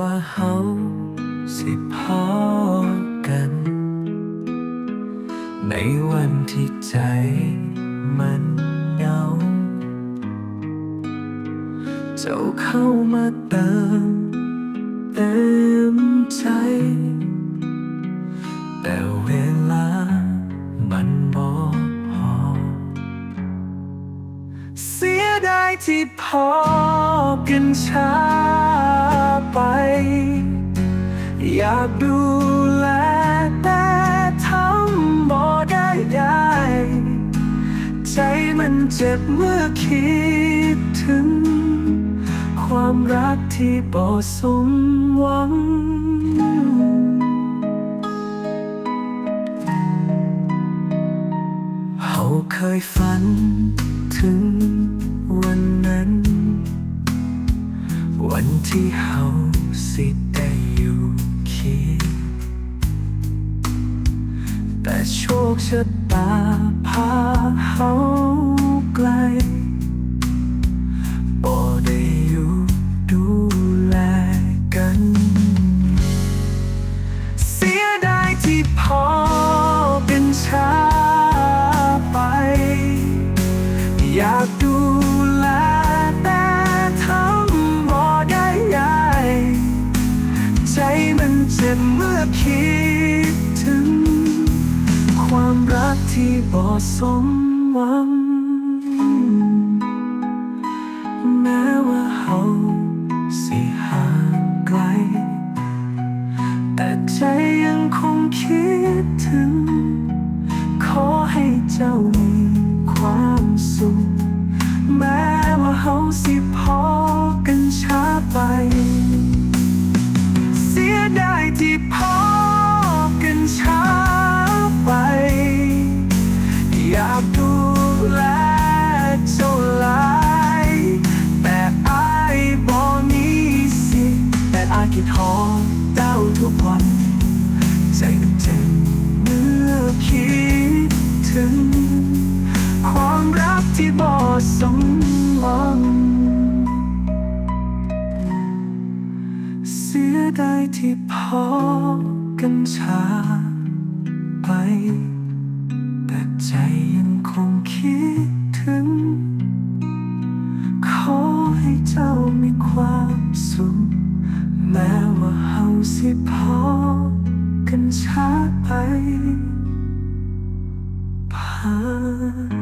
ว่าเฮาสิพอกันในวันที่ใจมันเหงาเจ้าเข้ามาเติมเต็มใจแต่เวลามันบ่พอเสียดายที่พอกันช้าไปอยากดูแลแต่ทำบ่ได้ใจมันเจ็บเมื่อคิดถึงความรักที่บ่สมหวังเฮาเคยฝันถึงวันนั้นวันที่เฮาสิได้อยู่เคียงแต่โชคชะตาพาเฮาไกลบ่ได้อยู่ดูแลกันเสียดายที่พอกันช้าไปอยากดูแลแต่ทำบ่ได้ใจมันเจ็บเมื่อคิดถึงความรักที่บ่สมหวังแม้ว่าเฮาสิห่างไกลแต่ใจยังคงคิดถึงขอให้เจ้ามีความสุขแม้ว่าเฮาสิพอกันช้าไปเสียดายที่พอกันช้าไปอยากดูแลเจ้าหลายแต่อายบ่มีสิทธิ์แต่อายคิดฮอดเจ้าทุกวันใจมันเจ็บเมื่อคิดถึงความรักที่บ่สมหวังเสียดายที่พอกันช้าไปแต่ใจยังคงคิดถึงขอให้เจ้ามีความสุขแม้ว่าเฮาสิพอกันช้าไปผ่าน